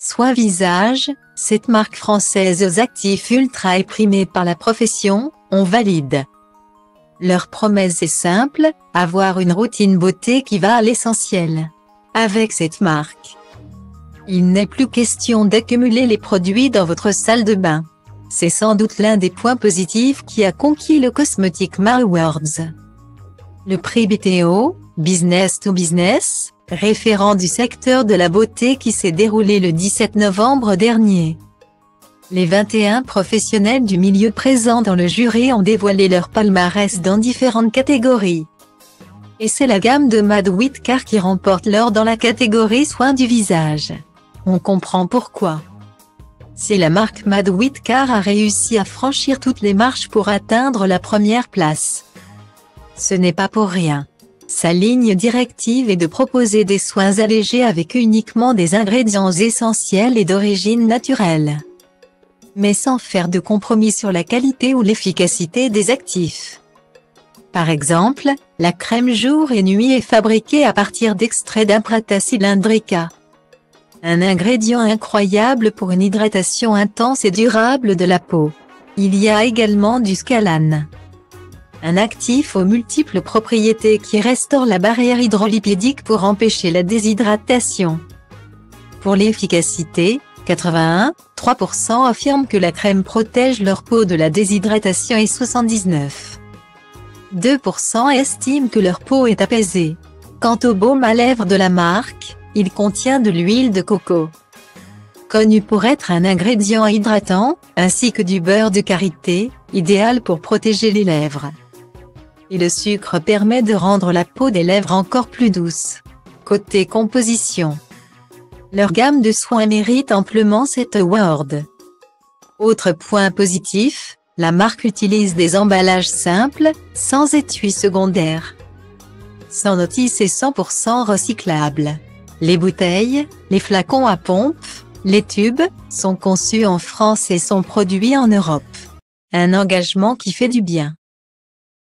Soins Visage, cette marque française aux actifs ultra éprimés par la profession, on valide. Leur promesse est simple, avoir une routine beauté qui va à l'essentiel. Avec cette marque, il n'est plus question d'accumuler les produits dans votre salle de bain. C'est sans doute l'un des points positifs qui a conquis le Cosmetic Awards. Le prix BTO, Business to Business, référent du secteur de la beauté qui s'est déroulé le 17 novembre dernier. Les 21 professionnels du milieu présents dans le jury ont dévoilé leur palmarès dans différentes catégories. Et c'est la gamme de Mad Whitcar qui remporte l'or dans la catégorie soins du visage. On comprend pourquoi. Si la marque Mad Whitcar a réussi à franchir toutes les marches pour atteindre la première place, ce n'est pas pour rien. Sa ligne directive est de proposer des soins allégés avec uniquement des ingrédients essentiels et d'origine naturelle, mais sans faire de compromis sur la qualité ou l'efficacité des actifs. Par exemple, la crème jour et nuit est fabriquée à partir d'extraits d'Imprata cylindrica, un ingrédient incroyable pour une hydratation intense et durable de la peau. Il y a également du Scalan, un actif aux multiples propriétés qui restaure la barrière hydrolipidique pour empêcher la déshydratation. Pour l'efficacité, 81,3% affirment que la crème protège leur peau de la déshydratation et 79,2% estiment que leur peau est apaisée. Quant au baume à lèvres de la marque, il contient de l'huile de coco, connu pour être un ingrédient hydratant, ainsi que du beurre de karité, idéal pour protéger les lèvres. Et le sucre permet de rendre la peau des lèvres encore plus douce. Côté composition, leur gamme de soins mérite amplement cet award. Autre point positif, la marque utilise des emballages simples, sans étui secondaire, sans notice et 100% recyclables. Les bouteilles, les flacons à pompe, les tubes, sont conçus en France et sont produits en Europe. Un engagement qui fait du bien.